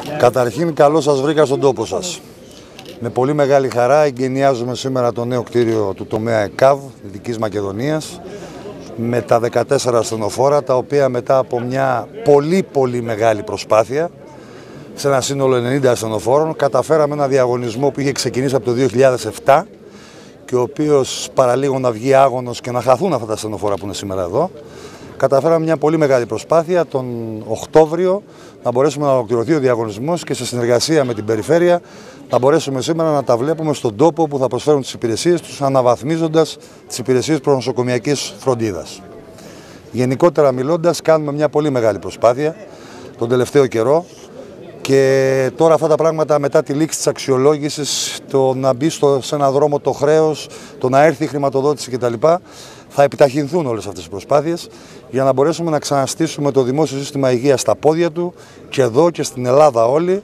Καταρχήν, καλώς σας βρήκα στον τόπο σας. Με πολύ μεγάλη χαρά εγκαινιάζουμε σήμερα το νέο κτίριο του τομέα ΕΚΑΒ Δυτικής Μακεδονίας με τα 14 ασθενοφόρα, τα οποία μετά από μια πολύ μεγάλη προσπάθεια σε ένα σύνολο 90 ασθενοφόρων καταφέραμε ένα διαγωνισμό που είχε ξεκινήσει από το 2007 και ο οποίος παραλίγο να βγει άγωνος και να χαθούν αυτά τα ασθενοφόρα που είναι σήμερα εδώ. Καταφέραμε μια πολύ μεγάλη προσπάθεια τον Οκτώβριο να μπορέσουμε να ολοκληρωθεί ο διαγωνισμός και σε συνεργασία με την περιφέρεια να μπορέσουμε σήμερα να τα βλέπουμε στον τόπο που θα προσφέρουν τις υπηρεσίες τους, αναβαθμίζοντας τις υπηρεσίες προνοσοκομιακής φροντίδας. Γενικότερα μιλώντας, κάνουμε μια πολύ μεγάλη προσπάθεια τον τελευταίο καιρό και τώρα αυτά τα πράγματα μετά τη λήξη της αξιολόγησης, το να μπει σε ένα δρόμο το χρέος, το να έρθει η χρηματοδότηση κτλ. Θα επιταχυνθούν όλες αυτές οι προσπάθειες για να μπορέσουμε να ξαναστήσουμε το δημόσιο σύστημα υγείας στα πόδια του και εδώ και στην Ελλάδα όλοι,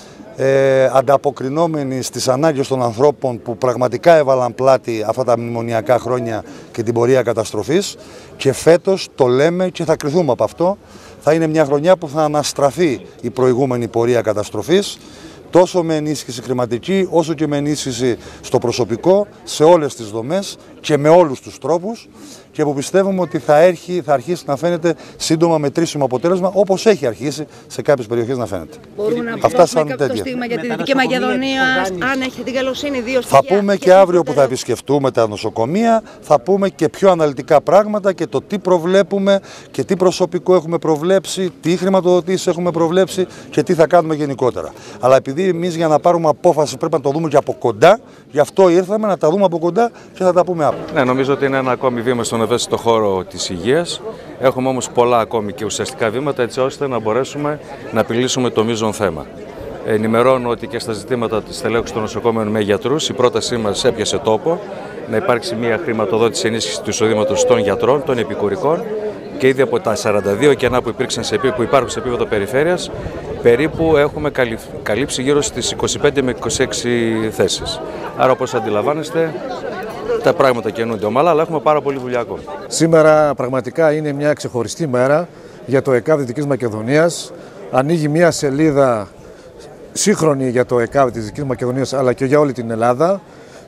ανταποκρινόμενοι στις ανάγκες των ανθρώπων που πραγματικά έβαλαν πλάτη αυτά τα μνημονιακά χρόνια και την πορεία καταστροφής, και φέτος το λέμε και θα κριθούμε από αυτό, θα είναι μια χρονιά που θα αναστραφεί η προηγούμενη πορεία καταστροφής, τόσο με ενίσχυση χρηματική όσο και με ενίσχυση στο προσωπικό, σε όλες τις δομές και με όλους τους τρόπους, και που πιστεύουμε ότι θα αρχίσει να φαίνεται σύντομα μετρήσιμο αποτέλεσμα, όπως έχει αρχίσει σε κάποιες περιοχές να φαίνεται. Μπορούμε να αποδώσουμε κάποιο το στίγμα για τη Δυτική Μακεδονία, αν έχει την καλοσύνη, δύο στοιχεία. Θα πούμε και αύριο που θα επισκεφτούμε τα νοσοκομεία, θα πούμε και πιο αναλυτικά πράγματα και το τι προβλέπουμε και τι προσωπικό έχουμε προβλέψει, τι χρηματοδοτήσεις έχουμε προβλέψει και τι θα κάνουμε γενικότερα. Αλλά επειδή εμείς για να πάρουμε απόφαση πρέπει να το δούμε και από κοντά, γι' αυτό ήρθαμε να τα δούμε από κοντά και θα τα πούμε αύριο. Ναι, νομίζω ότι είναι ένα ακόμη βήμα στον ευαίσθητο χώρο της υγείας. Έχουμε όμως πολλά ακόμη και ουσιαστικά βήματα έτσι ώστε να μπορέσουμε να επιλύσουμε το μείζον θέμα. Ενημερώνω ότι και στα ζητήματα της στελέχωσης των νοσοκόμεων με γιατρούς η πρότασή μας έπιασε τόπο, να υπάρξει μια χρηματοδότηση ενίσχυση του εισοδήματος των γιατρών, των επικουρικών, και ήδη από τα 42 κενά που υπάρχουν σε επίπεδο περιφέρειας, περίπου έχουμε καλύψει γύρω στις 25 με 26 θέσεις. Άρα, όπως αντιλαμβάνεστε, τα πράγματα κινούνται ομαλά, αλλά έχουμε πάρα πολλή δουλειά ακόμα. Σήμερα πραγματικά είναι μια ξεχωριστή μέρα για το ΕΚΑΒ Δυτικής Μακεδονίας. Ανοίγει μια σελίδα σύγχρονη για το ΕΚΑΒ της Δυτικής Μακεδονίας, αλλά και για όλη την Ελλάδα.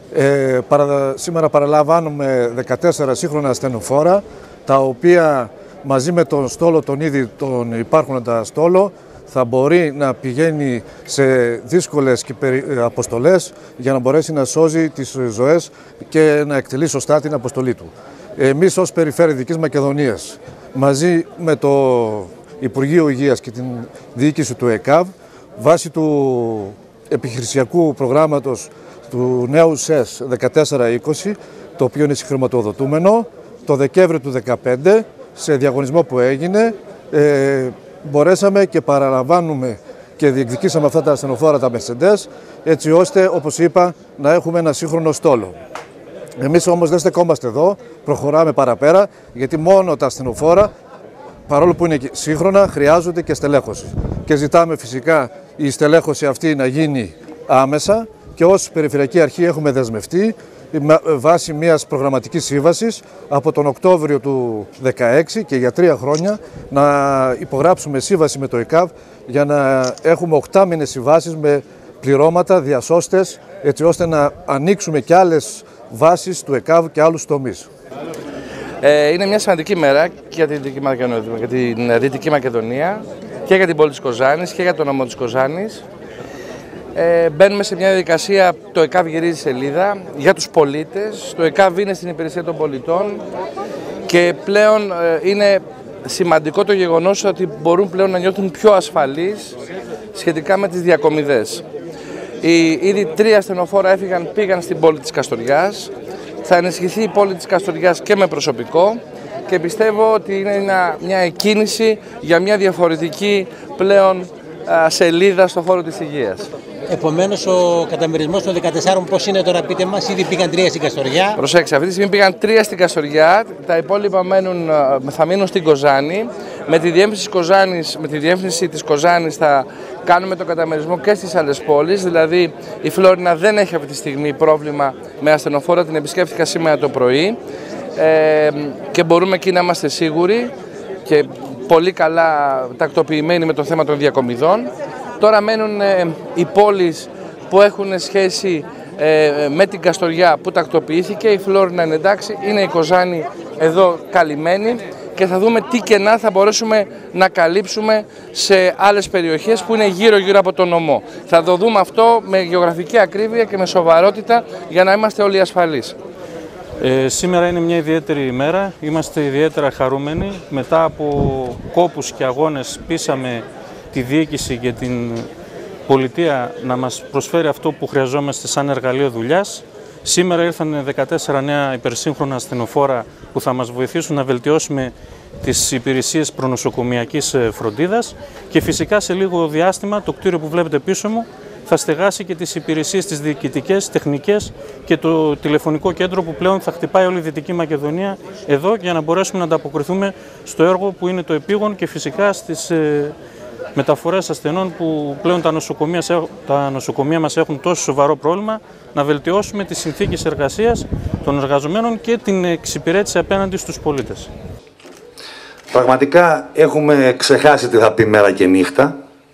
Σήμερα παραλαμβάνουμε 14 σύγχρονα ασθενοφόρα, τα οποία μαζί με τον στόλο, τον ήδη τον υπάρχοντα στόλο, θα μπορεί να πηγαίνει σε δύσκολες αποστολές για να μπορέσει να σώζει τις ζωές και να εκτελεί σωστά την αποστολή του. Εμείς ως Περιφέρεια Δυτικής Μακεδονίας, μαζί με το Υπουργείο Υγείας και την διοίκηση του ΕΚΑΒ, βάσει του επιχειρησιακού προγράμματος του νέου ΣΕΣ 14-20, το οποίο είναι συγχρηματοδοτούμενο, το Δεκέμβριο του 2015, σε διαγωνισμό που έγινε, μπορέσαμε και παραλαμβάνουμε και διεκδικήσαμε αυτά τα ασθενοφόρα, τα Mercedes, έτσι ώστε, όπως είπα, να έχουμε ένα σύγχρονο στόλο. Εμείς όμως δεν στεκόμαστε εδώ, προχωράμε παραπέρα, γιατί μόνο τα ασθενοφόρα, παρόλο που είναι σύγχρονα, χρειάζονται και στελέχωση. Και ζητάμε φυσικά η στελέχωση αυτή να γίνει άμεσα, και ως Περιφερειακή Αρχή έχουμε δεσμευτεί βάσει μιας προγραμματικής σύμβασης από τον Οκτώβριο του 2016 και για 3 χρόνια να υπογράψουμε σύμβαση με το ΕΚΑΒ για να έχουμε 8 μήνες συμβάσεις με πληρώματα, διασώστες, έτσι ώστε να ανοίξουμε και άλλες βάσεις του ΕΚΑΒ και άλλους τομείς. Είναι μια σημαντική μέρα και για την Δυτική Μακεδονία και για την πόλη της Κοζάνης και για τον νομό της Κοζάνης. Μπαίνουμε σε μια διαδικασία, το ΕΚΑΒ γυρίζει σελίδα για τους πολίτες, το ΕΚΑΒ είναι στην υπηρεσία των πολιτών και πλέον είναι σημαντικό το γεγονός ότι μπορούν πλέον να νιώθουν πιο ασφαλείς σχετικά με τις διακομιδές. Ήδη 3 ασθενοφόρα πήγαν στην πόλη της Καστοριάς, θα ενισχυθεί η πόλη της Καστοριάς και με προσωπικό και πιστεύω ότι είναι μια εκκίνηση για μια διαφορετική πλέον σελίδα στο χώρο της υγείας. Επομένως, ο καταμερισμός των 14 πώς είναι τώρα, πείτε μας, ήδη πήγαν 3 στην Καστοριά. Προσέξτε, αυτή τη στιγμή πήγαν 3 στην Καστοριά, τα υπόλοιπα θα μείνουν στην Κοζάνη. Με τη διεύθυνση της Κοζάνης θα κάνουμε το καταμερισμό και στις άλλες πόλεις, δηλαδή η Φλόρινα δεν έχει αυτή τη στιγμή πρόβλημα με ασθενοφόρα, την επισκέφθηκα σήμερα το πρωί και μπορούμε εκεί να είμαστε σίγουροι και πολύ καλά τακτοποιημένοι με το θέμα των διακομιδών. Τώρα μένουν οι πόλεις που έχουν σχέση με την Καστοριά που τακτοποιήθηκε, η Φλόρινα είναι εντάξει, είναι η Κοζάνη εδώ καλυμμένη και θα δούμε τι κενά θα μπορέσουμε να καλύψουμε σε άλλες περιοχές που είναι γύρω-γύρω από τον νομό. Θα το δούμε αυτό με γεωγραφική ακρίβεια και με σοβαρότητα για να είμαστε όλοι ασφαλείς. Σήμερα είναι μια ιδιαίτερη ημέρα, είμαστε ιδιαίτερα χαρούμενοι. Μετά από κόπους και αγώνες πείσαμε τη διοίκηση και την πολιτεία να μας προσφέρει αυτό που χρειαζόμαστε σαν εργαλείο δουλειάς. Σήμερα ήρθαν 14 νέα υπερσύγχρονα ασθενοφόρα που θα μας βοηθήσουν να βελτιώσουμε τις υπηρεσίες προνοσοκομιακής φροντίδας και φυσικά σε λίγο διάστημα το κτίριο που βλέπετε πίσω μου θα στεγάσει και τις υπηρεσίες τις διοικητικές, τεχνικές και το τηλεφωνικό κέντρο που πλέον θα χτυπάει όλη η Δυτική Μακεδονία εδώ για να μπορέσουμε να ανταποκριθούμε στο έργο που είναι το επίγον και φυσικά στις μεταφορές ασθενών που πλέον τα νοσοκομεία μας έχουν τόσο σοβαρό πρόβλημα, να βελτιώσουμε τις συνθήκες εργασίας των εργαζομένων και την εξυπηρέτηση απέναντι στους πολίτες. Πραγματικά έχουμε ξεχάσει τι θα πει μέρα και νύχτα.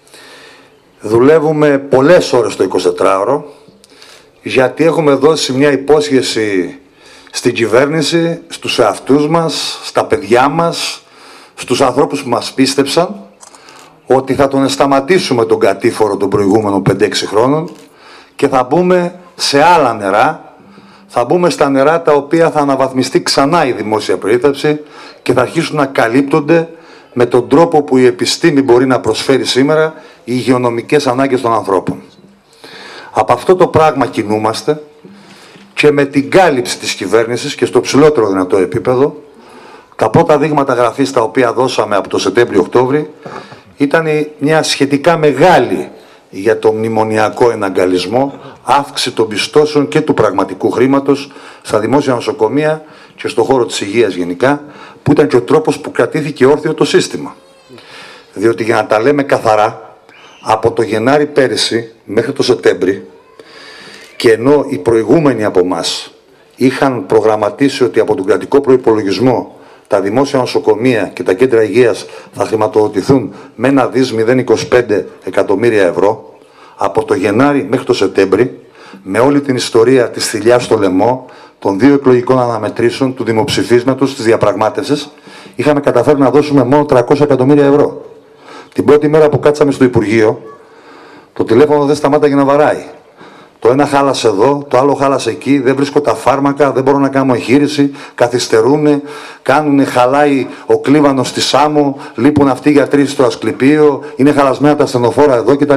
Δουλεύουμε πολλές ώρες το 24ωρο, γιατί έχουμε δώσει μια υπόσχεση στην κυβέρνηση, στους εαυτούς μας, στα παιδιά μας, στους ανθρώπους που μας πίστεψαν, ότι θα τον σταματήσουμε τον κατήφορο των προηγούμενων 5-6 χρόνων και θα μπούμε σε άλλα νερά, θα μπούμε στα νερά τα οποία θα αναβαθμιστεί ξανά η δημόσια περίθαλψη και θα αρχίσουν να καλύπτονται με τον τρόπο που η επιστήμη μπορεί να προσφέρει σήμερα οι υγειονομικές ανάγκες των ανθρώπων. Από αυτό το πράγμα κινούμαστε και με την κάλυψη της κυβέρνησης και στο ψηλότερο δυνατό επίπεδο, τα πρώτα δείγματα γραφής τα οποία δώσαμε από το Σεπτέμβριο-Οκτώβρη ήταν μια σχετικά μεγάλη για το μνημονιακό εναγκαλισμό αύξηση των πιστώσεων και του πραγματικού χρήματος στα δημόσια νοσοκομεία και στον χώρο της υγείας γενικά, που ήταν και ο τρόπος που κρατήθηκε όρθιο το σύστημα. Διότι για να τα λέμε καθαρά, από το Γενάρη πέρυσι μέχρι το Σεπτέμβρη, και ενώ οι προηγούμενοι από εμάς είχαν προγραμματίσει ότι από τον κρατικό προϋπολογισμό τα δημόσια νοσοκομεία και τα κέντρα υγείας θα χρηματοδοτηθούν με 1,025 εκατομμύρια ευρώ, από το Γενάρη μέχρι το Σεπτέμβρη, με όλη την ιστορία της θηλιάς στο λαιμό, των 2 εκλογικών αναμετρήσεων, του δημοψηφίσματος, της διαπραγμάτευσης, είχαμε καταφέρει να δώσουμε μόνο 300 εκατομμύρια ευρώ. Την πρώτη μέρα που κάτσαμε στο Υπουργείο, το τηλέφωνο δεν σταμάταγε να βαράει. Το ένα χάλασε εδώ, το άλλο χάλασε εκεί, δεν βρίσκω τα φάρμακα, δεν μπορώ να κάνω εγχείρηση, καθυστερούνε, χαλάει ο κλίβανος στη Σάμο, λείπουν αυτοί οι γιατροί στο Ασκληπείο, είναι χαλασμένα τα ασθενοφόρα εδώ κτλ.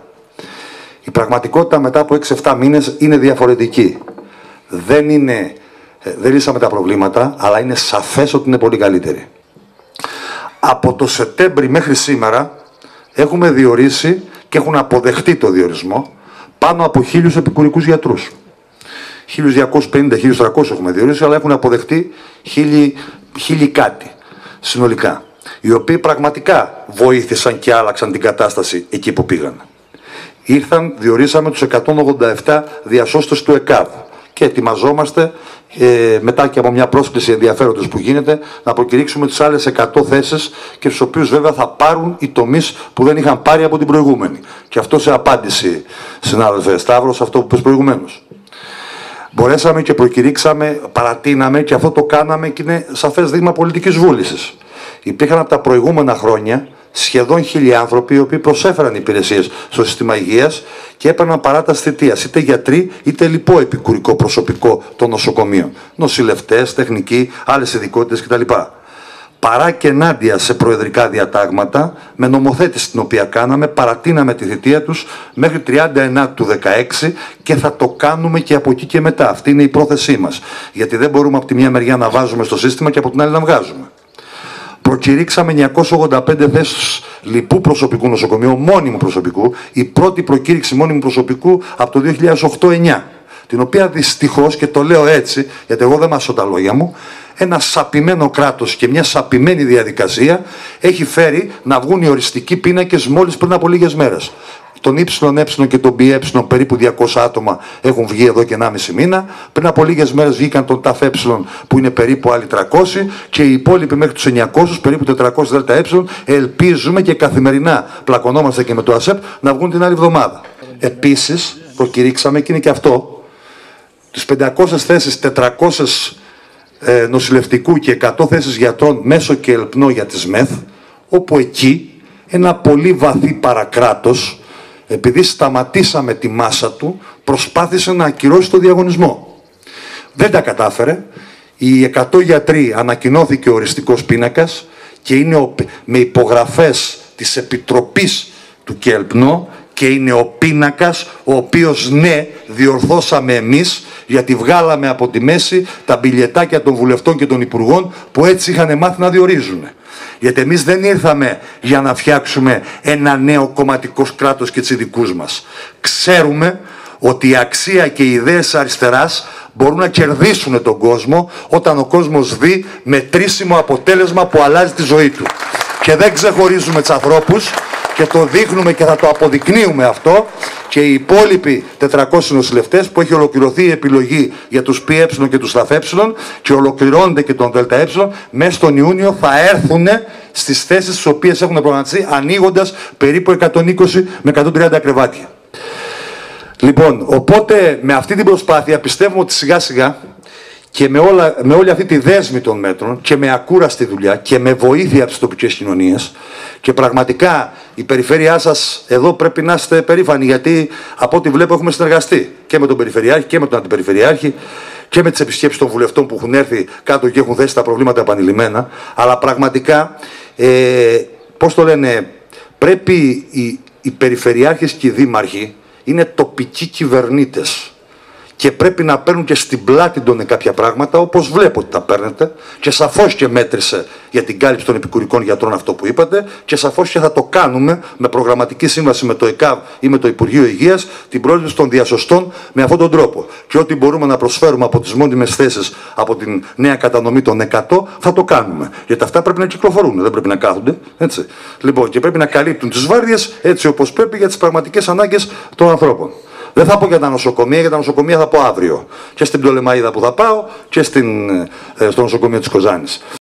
Η πραγματικότητα μετά από 6-7 μήνες είναι διαφορετική. Δεν λύσαμε τα προβλήματα, αλλά είναι σαφές ότι είναι πολύ καλύτερη. Από το Σεπτέμβρη μέχρι σήμερα έχουμε διορίσει και έχουν αποδεχτεί το διορισμό πάνω από 1.000 επικουρικούς γιατρούς. 1.250-1.300 έχουμε διορίσει, αλλά έχουν αποδεχτεί 1.000 κάτι συνολικά. Οι οποίοι πραγματικά βοήθησαν και άλλαξαν την κατάσταση εκεί που πήγαν. Διορίσαμε τους 187 διασώστες του ΕΚΑΒ και ετοιμαζόμαστε μετά και από μια πρόσκληση ενδιαφέροντος που γίνεται να προκηρύξουμε τις άλλες 100 θέσεις και τους οποίους βέβαια θα πάρουν οι τομείς που δεν είχαν πάρει από την προηγούμενη. Και αυτό σε απάντηση, συνάδελφε Σταύρο, σε αυτό που είπες προηγουμένως. Μπορέσαμε και προκηρύξαμε, παρατείναμε και αυτό το κάναμε και είναι σαφές δείγμα πολιτικής βούλησης. Υπήρχαν από τα προηγούμενα χρόνια σχεδόν 1.000 άνθρωποι οι οποίοι προσέφεραν υπηρεσίες στο σύστημα υγείας και έπαιρναν παράταση θητείας, είτε γιατροί είτε λοιπό επικουρικό προσωπικό των νοσοκομείων. Νοσηλευτές, τεχνικοί, άλλες ειδικότητες κτλ. Παρά και ενάντια σε προεδρικά διατάγματα, με νομοθέτηση την οποία κάναμε, παρατείναμε τη θητεία τους μέχρι 39 του 16 και θα το κάνουμε και από εκεί και μετά. Αυτή είναι η πρόθεσή μας. Γιατί δεν μπορούμε από τη μια μεριά να βάζουμε στο σύστημα και από την άλλη να βγάζουμε. Προκηρύξαμε 985 θέσεις λοιπού προσωπικού νοσοκομείου, μόνιμου προσωπικού, η πρώτη προκήρυξη μόνιμου προσωπικού από το 2008-9, την οποία δυστυχώς, και το λέω έτσι, γιατί εγώ δεν μασώ τα λόγια μου, ένα σαπημένο κράτος και μια σαπημένη διαδικασία έχει φέρει να βγουν οι οριστικοί πίνακες μόλις πριν από λίγες μέρες. τον ΕΕ και τον ΠΕ, περίπου 200 άτομα έχουν βγει εδώ και 1,5 μήνα. Πριν από λίγες μέρες βγήκαν τον ΤΑΦΕ που είναι περίπου άλλοι 300 και οι υπόλοιποι μέχρι τους 900, περίπου 400 ΔΕ. Ελπίζουμε και καθημερινά πλακωνόμαστε και με το ΑΣΕΠ να βγουν την άλλη εβδομάδα. Επίσης, προκηρύξαμε, και είναι και αυτό, τις 500 θέσεις, 400 νοσηλευτικού και 100 θέσεις γιατρών μέσω και ελπνό για τις ΜΕΘ, όπου εκεί ένα πολύ βαθύ παρακράτος, επειδή σταματήσαμε τη μάσα του, προσπάθησε να ακυρώσει το διαγωνισμό. Δεν τα κατάφερε. Οι 100 γιατροί ανακοινώθηκε οριστικός πίνακας και είναι με υπογραφές της Επιτροπής του ΚΕΛΠΝΟ και είναι ο πίνακας, ο οποίος ναι, διορθώσαμε εμείς, γιατί βγάλαμε από τη μέση τα μπιλιετάκια των βουλευτών και των υπουργών που έτσι είχαν μάθει να διορίζουν. Γιατί εμείς δεν ήρθαμε για να φτιάξουμε ένα νέο κομματικό κράτος και δικούς μας. Ξέρουμε ότι η αξία και οι ιδέες αριστεράς μπορούν να κερδίσουν τον κόσμο όταν ο κόσμος δει μετρήσιμο αποτέλεσμα που αλλάζει τη ζωή του. Και δεν ξεχωρίζουμε τους ανθρώπους και το δείχνουμε και θα το αποδεικνύουμε αυτό, και οι υπόλοιποι 400 νοσηλευτές που έχει ολοκληρωθεί η επιλογή για τους ΠΕ και τους ΤΑΦΕ και ολοκληρώνεται και τον ΔΕΛΤΑ, μέσα στον Ιούνιο θα έρθουν στις θέσεις τις οποίες έχουν προγραμματιστεί, ανοίγοντας περίπου 120 με 130 κρεβάτια. Λοιπόν, οπότε με αυτή την προσπάθεια πιστεύουμε ότι σιγά σιγά και με όλη αυτή τη δέσμη των μέτρων και με ακούραστη δουλειά και με βοήθεια από τις τοπικές κοινωνίες, και πραγματικά η περιφέρειά σας εδώ πρέπει να είστε περήφανοι, γιατί από ό,τι βλέπω έχουμε συνεργαστεί και με τον Περιφερειάρχη και με τον Αντιπεριφερειάρχη και με τις επισκέψεις των βουλευτών που έχουν έρθει κάτω και έχουν θέσει τα προβλήματα επανειλημμένα, αλλά πραγματικά, πώς το λένε, πρέπει οι περιφερειάρχες και οι δήμαρχοι είναι τοπικοί κυβερνήτες και πρέπει να παίρνουν και στην πλάτη των κάποια πράγματα, όπως βλέπω ότι τα παίρνετε, και σαφώς και μέτρησε για την κάλυψη των επικουρικών γιατρών αυτό που είπατε, και σαφώς και θα το κάνουμε με προγραμματική σύμβαση με το ΕΚΑΒ ή με το Υπουργείο Υγείας, την πρόσληψη των διασωστών με αυτόν τον τρόπο. Και ό,τι μπορούμε να προσφέρουμε από τις μόνιμες θέσεις, από την νέα κατανομή των 100, θα το κάνουμε. Γιατί αυτά πρέπει να κυκλοφορούν, δεν πρέπει να κάθονται. Έτσι. Λοιπόν, και πρέπει να καλύπτουν τις βάρδιες έτσι όπως πρέπει για τις πραγματικές ανάγκες των ανθρώπων. Δεν θα πω για τα νοσοκομεία, για τα νοσοκομεία θα πω αύριο. Και στην Πτολεμαΐδα που θα πάω και στο νοσοκομείο της Κοζάνης.